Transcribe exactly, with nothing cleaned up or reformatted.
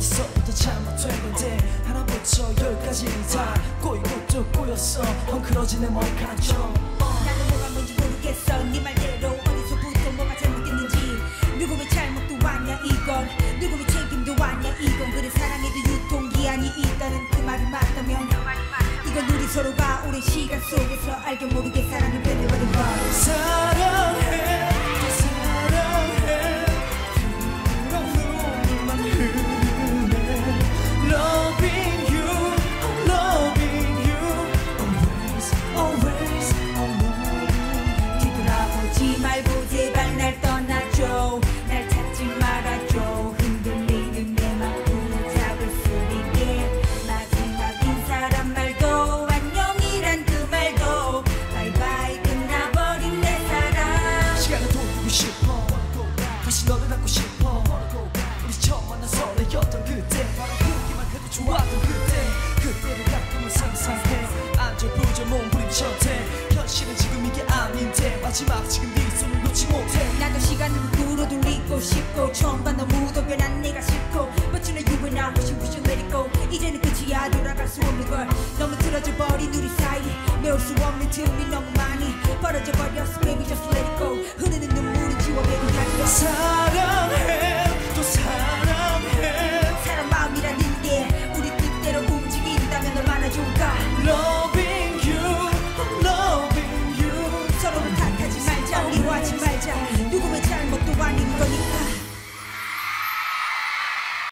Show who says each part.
Speaker 1: 어디서부터 잘못된 건데 하나부터 열까지 다 꼬이고 또 꼬였어 헝클어진 내 머리카락처럼
Speaker 2: 나도 뭐가 뭔지 모르겠어 네 말대로 어디서부터 뭐가 잘못됐는지 누구의 잘못도 아냐 이건 누구의 책임도 아냐 이건 그래 사랑에도 유통기한이 있다는 그 말이 맞다면 이건 우리 서로가 오랜 시간 속에서 알게 모르게 사랑을 변해버린 걸
Speaker 1: 사랑해 사랑해 그런 눈물만 흐르네 Loving you loving you always always alone
Speaker 2: 뒤돌아보지 말고 제발 날 떠나줘 날 찾지 말아줘 흔들리는 내 맘 붙잡을 수 있게 마지막 인사란 말도 안녕이란 그 말도 바이바이 끝나버린 내 사랑
Speaker 1: 시간을 돌리고 싶어 다시 너를 안고 싶어 우리 처음 만난 설레였던 그때 보기만 해도 좋았던 그때 그때를 가끔은 상상해 안절부절 몸부림쳐대 현실은 지금 이게 아닌데 마지막 지금 네 손을 놓지 못해
Speaker 2: 나도 시간을 뒤로 돌리고 싶고 처음 봐 너무도 변한 내가 싫고 But you know you and I wish you wish you let it go 이제는 끝이야 돌아갈 수 없는 걸 너무 틀어져 버린 우리 사이 메울 수 없는 틈이 너무 많이 벌어져 버렸어 Baby just let it go 흐르는 눈물은 지워내고 달려